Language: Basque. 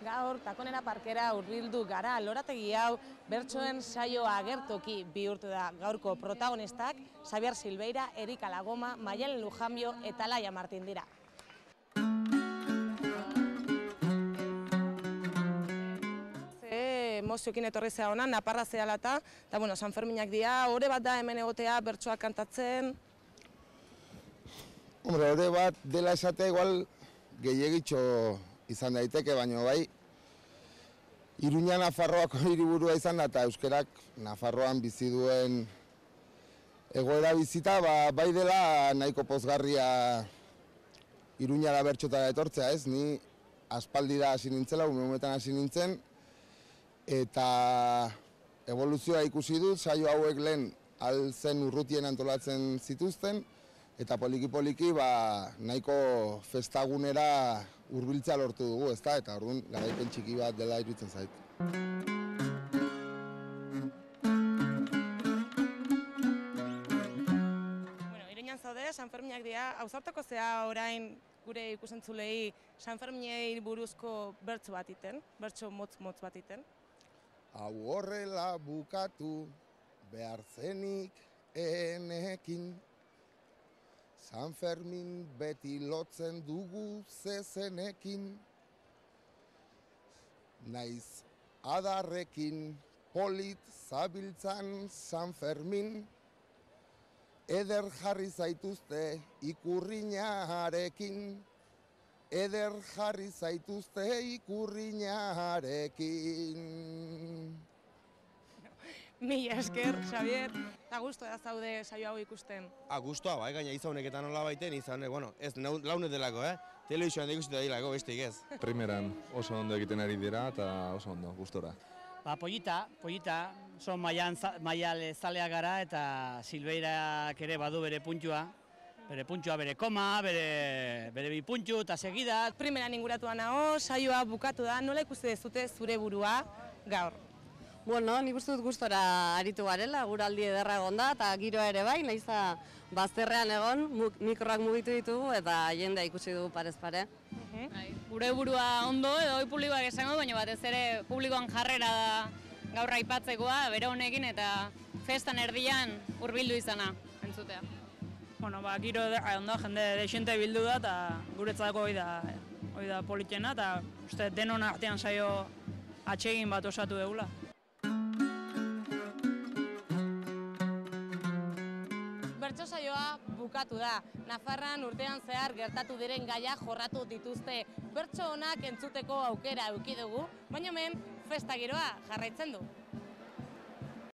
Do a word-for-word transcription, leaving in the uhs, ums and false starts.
Gaur, Takonera parkera hurbildu gara, lorategi hau bertsoen saioa agertoki bihurtu da. Gaurko protagonistak Xabier Silveira, Erika Lagoma, Maialen Lujambio eta Laia Martin dira. Ze emozioekin etorri zea hona, naparra zehalata, eta bueno, San Ferminak dira, ore bat da hemen egotea bertsoak kantatzen. Hombre, ore bat dela esatea igual gehiagitxo izan daiteke, baina bai, Iruña Nafarroako hiriburua izan da, eta euskerak Nafarroan bizi duen egoera bizita, ba, bai dela nahiko pozgarria Iruñara bertxotara etortzea, ez? Ni aspaldi da hasi nintzela, umetan hasi nintzen, eta evoluzioa ikusi dut, saio hauek lehen alzen urrutien antolatzen zituzten, eta poliki-poliki ba, nahiko festagunera hurbiltzea lortu dugu, ezta? Eta orduan garaipen txiki bat dela iruditzen zait. Bueno, Iruñan zaude, San Ferminak dira, ausartuko zea orain gure ikusentzulei San Ferminei buruzko bertso bat iten, bertso motz-motz bat iten. Hau horrela bukatu behar zenik enekin, San Fermin beti lotzen dugu zezenekin, naiz adarrekin polit zabiltzan San Fermin, eder jarri zaituzte ikurriñarekin, eder jarri zaituzte ikurriñarekin. Mila esker, Xabier, eta gustu da zaude saio hau ikusten. A gustoa, bai, gaina izahunek eta nola baiten izan, bueno, ez launet delako, eh? Telebizioan da ikusita dilako, bestik ez. Primeran oso ondo egiten ari dira eta oso ondo, gustora. Ba, pollita, pollita, son Maiale zalea gara eta Silveirak ere badu bere puntua. Bere puntua, bere koma, bere, bere bi puntu eta segida. Primeran inguratua nago, saioa bukatu da, nola ikusi dezute zure burua gaur? Bueno, nik uste dut gustora aritu garela, guraldi ederra egon da, eta giroa ere bai, nahiza bazterrean egon, mikroak mugitu ditugu eta jendea ikusi dugu parez pare. Gure burua ondo edo hoi publikoak esango, baina batez ere publikoan jarrera da gaur aipatzekoa, bere honekin eta festan erdian hurbildu izana, entzutea. Bueno, ba, giro ondo, jende desente bildu da eta guretzako hori da, hori da politena eta uste denon artean saio atsegin bat osatu dugula. Bertso saioa bukatu da. Nafarran urtean zehar gertatu diren gaia jorratu dituzte. Bertso onak entzuteko aukera eduki dugu, baina hemen festa giroa jarraitzen du.